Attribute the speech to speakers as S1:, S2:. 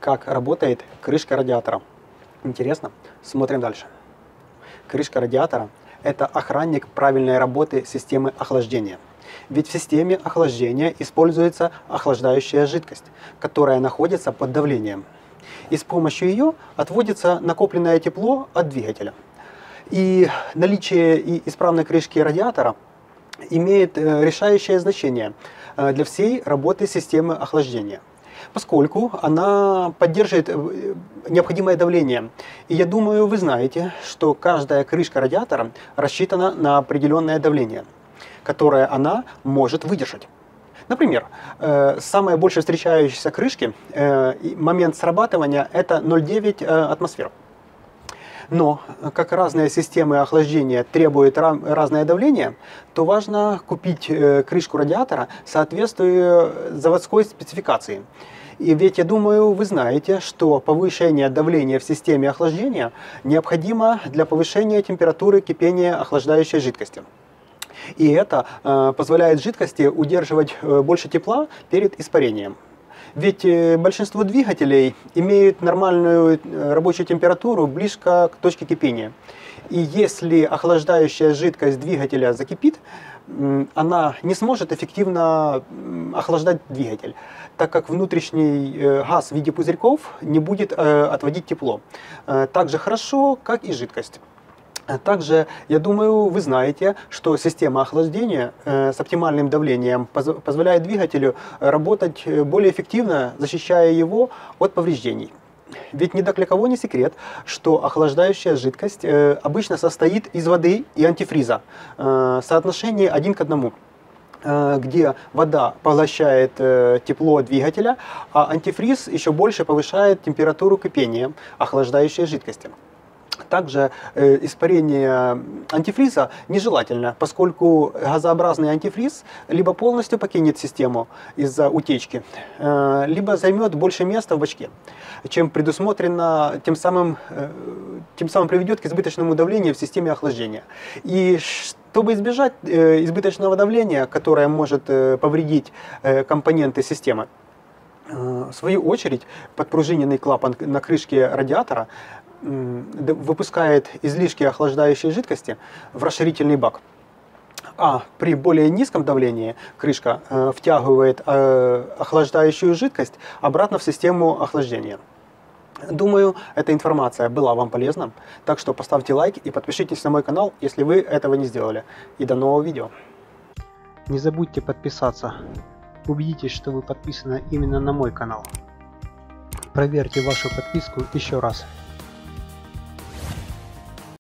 S1: Как работает крышка радиатора? Интересно? Смотрим дальше. Крышка радиатора – это охранник правильной работы системы охлаждения. Ведь в системе охлаждения используется охлаждающая жидкость, которая находится под давлением. И с помощью ее отводится накопленное тепло от двигателя. И наличие исправной крышки радиатора имеет решающее значение для всей работы системы охлаждения, поскольку она поддерживает необходимое давление. И я думаю, вы знаете, что каждая крышка радиатора рассчитана на определенное давление, которое она может выдержать. Например, самые больше встречающиеся крышки, момент срабатывания – это 0,9 атмосфер. Но, как разные системы охлаждения требуют разное давление, то важно купить крышку радиатора, соответствуя заводской спецификации. И ведь, я думаю, вы знаете, что повышение давления в системе охлаждения необходимо для повышения температуры кипения охлаждающей жидкости. И это позволяет жидкости удерживать больше тепла перед испарением. Ведь большинство двигателей имеют нормальную рабочую температуру близко к точке кипения. И если охлаждающая жидкость двигателя закипит, она не сможет эффективно охлаждать двигатель, так как внутренний газ в виде пузырьков не будет отводить тепло так же хорошо, как и жидкость. Также, я думаю, вы знаете, что система охлаждения с оптимальным давлением позволяет двигателю работать более эффективно, защищая его от повреждений. Ведь ни для кого не секрет, что охлаждающая жидкость обычно состоит из воды и антифриза в соотношении 1 к 1, где вода поглощает тепло двигателя, а антифриз еще больше повышает температуру кипения охлаждающей жидкости. Также испарение антифриза нежелательно, поскольку газообразный антифриз либо полностью покинет систему из-за утечки, либо займет больше места в бачке, чем предусмотрено, тем самым приведет к избыточному давлению в системе охлаждения. И чтобы избежать избыточного давления, которое может повредить компоненты системы, в свою очередь подпружиненный клапан на крышке радиатора выпускает излишки охлаждающей жидкости в расширительный бак. А при более низком давлении крышка втягивает охлаждающую жидкость обратно в систему охлаждения. Думаю, эта информация была вам полезна, так что поставьте лайк и подпишитесь на мой канал, если вы этого не сделали. И до нового видео. Не забудьте подписаться. Убедитесь, что вы подписаны именно на мой канал. Проверьте вашу подписку еще раз.